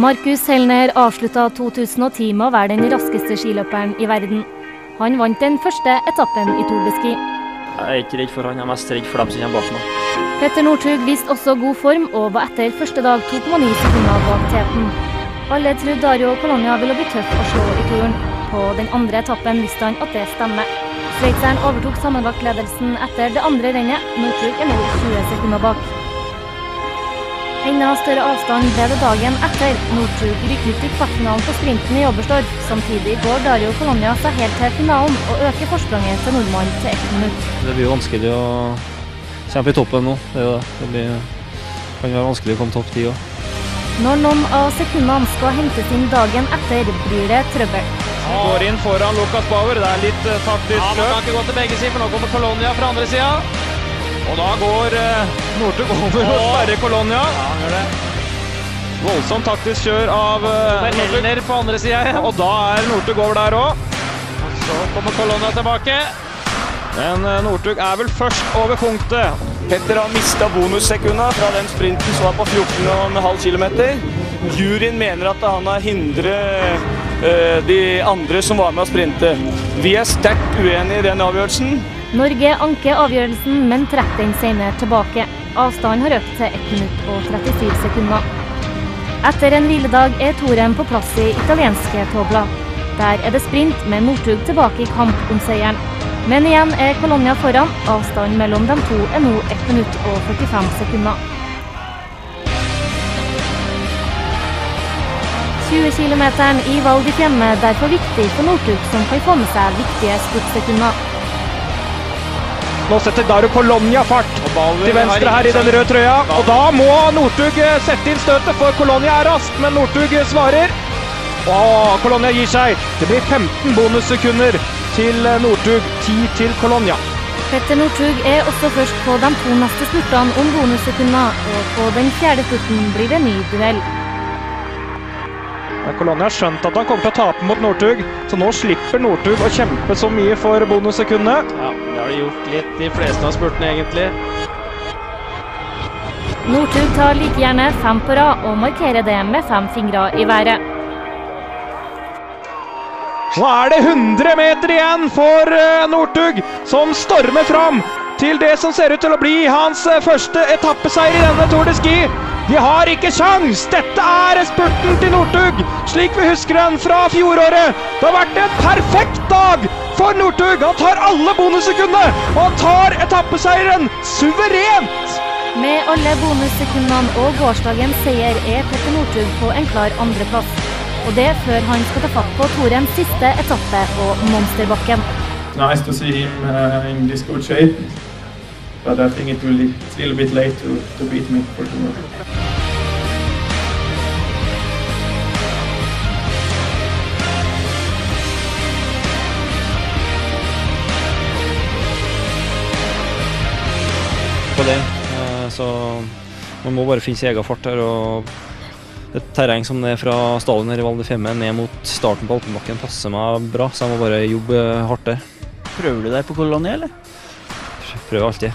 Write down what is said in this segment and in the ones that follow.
Markus Hellner avsluttet 2010 med å være den raskeste skiløperen i verden. Han vant den første etappen i Tour de Ski. Jeg er ikke redd for han, jeg er mest redd for dem som kommer bak meg. Petter Northug viste også god form og var etter første dag 2,9 sekunder bak teten. Alle trodde Dario Colonia ville bli tøff å slå i turen. På den andre etappen visste han at det stemmer. Sveitseren overtok sammenlagtledelsen etter det andre rennet. Northug nå 20 sekunder bak. Enda større avstand ble det dagen etter. Northug rykket ut i kvartfinalen på sprinten i Oberstdorf. Samtidig går Dario Colonia seg helt til finalen og øker forspranget til nordmann til 1 minutt. Det blir vanskelig å kjempe i toppen nå. Det kan være vanskelig å komme topp 10 også. Når noen av sekundene skal hentes inn dagen etter, blir det trøbbel. Han går inn foran Lukas Bauer, det er litt taktisk løp. Man kan ikke gå til begge sider, for nå kommer Colonia fra andre siden. Og da går Northug over og sperrer Colonia. Ja, han gjør det. Voldsomt taktisk kjør av Hellner på andre siden. Og da er Northug over der også. Så kommer Colonia tilbake. Men Northug er vel først over punktet. Petter har mistet bonussekundene fra den sprinten som var på 14,5 kilometer. Juryen mener at han har hindret de andre som var med å sprinte. Vi er sterkt uenige i den avgjørelsen. Norge anker avgjørelsen, men trekker den senere tilbake. Avstanden har økt til 1 minutt og 37 sekunder. Etter en hviledag er Toren på plass i italienske Tobla. Der er det sprint med Northug tilbake i kamp om seieren. Men igjen er Colonia foran. Avstanden mellom de to er nå 1 minutt og 45 sekunder. 20 kilometeren i Val di Fiemme er derfor viktig for Northug, som kan få med seg viktige spurtsekunder. Nå setter Dario Colonia fart til venstre her i den røde trøya. Og da må Northug sette inn støtet, for Colonia er rask, men Northug svarer. Og Colonia gir seg. Det blir 15 bonussekunder til Northug, 10 til Colonia. Petter Northug er også først på de to neste spurtene om bonussekunder, og på den fjerde spurten blir det ny duell. Colonia har skjønt at han kommer til å tape mot Northug, så nå slipper Northug å kjempe så mye for bonussekundene. Ja, det har de gjort litt de fleste av spurtene egentlig. Northug tar like gjerne 5 på rad og markerer det med 5 fingre i været. Nå er det 100 meter igjen for Northug, som stormer fram til det som ser ut til å bli hans første etappeseier i denne Tour de Ski. De har ikke sjans! Dette er spurten til Northug, slik vi husker den fra fjoråret. Det har vært en perfekt dag for Northug. Han tar alle bonussekundene, og han tar etappeseieren suverent! Med alle bonussekundene og gårsdagens seier er Petter Northug på en klar andreplass. Og det før han skal ta fatt på Torens siste etappe på Monsterbakken. Nice to see him in this good shape, but I think it's a little bit late to beat me for tomorrow. På det, så man må bare finne sin egen fart her, og et terreng som det er fra stallen her i Val di Fiemme ned mot starten på Alpenbakken passer meg bra, så jeg må bare jobbe hardt der. Prøver du deg på Colonia, eller? Prøver alltid.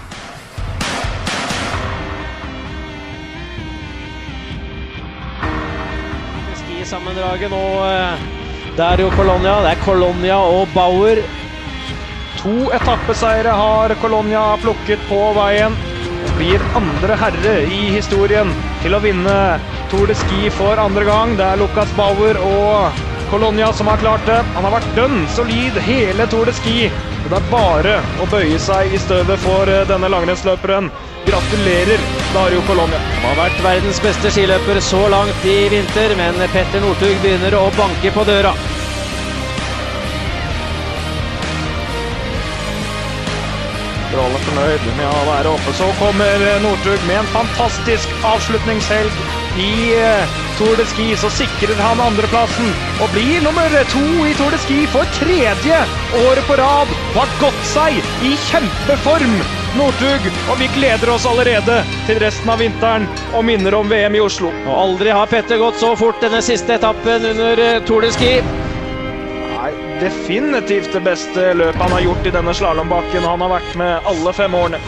Skisammendraget nå, det er jo Colonia, det er Colonia og Bauer. 2 etappeseiere har Colonia plukket på veien. Blir andre herre i historien til å vinne Tour de Ski for andre gang. Det er Lukas Bauer og Colonia som har klart det. Han har vært dønn solid hele Tour de Ski. Og det er bare å bøye seg i støvet for denne langrennsløperen. Gratulerer, Dario Colonia. Han har vært verdens beste skiløper så langt i vinter, men Petter Northug begynner å banke på døra. Strålende fornøyd med å være oppe. Så kommer Northug med en fantastisk avslutningshelg i Tour de Ski. Så sikrer han andreplassen og blir nummer 2 i Tour de Ski for 3. året på rad. Og har gått seg i kjempeform, Northug. Og vi gleder oss allerede til resten av vinteren og minner om VM i Oslo. Og aldri har Petter gått så fort denne siste etappen under Tour de Ski. Definitivt det beste løpet han har gjort i denne slalombakken, og han har vært med alle 5 årene.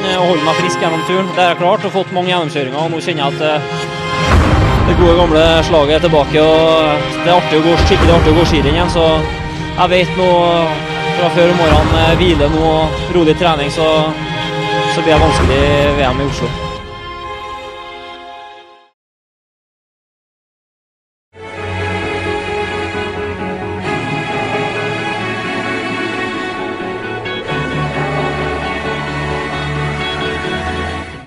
å holde meg frisk gjennom turen. Det har jeg klart og fått mange gjennomkjøringer, og nå kjenner jeg at det gode gamle slaget er tilbake, og det er artig å gå, skikkelig artig å gå skirenn igjen, så jeg vet nå fra før om morgenen hvile nå, rolig trening, så blir det vanskelig VM i Oslo.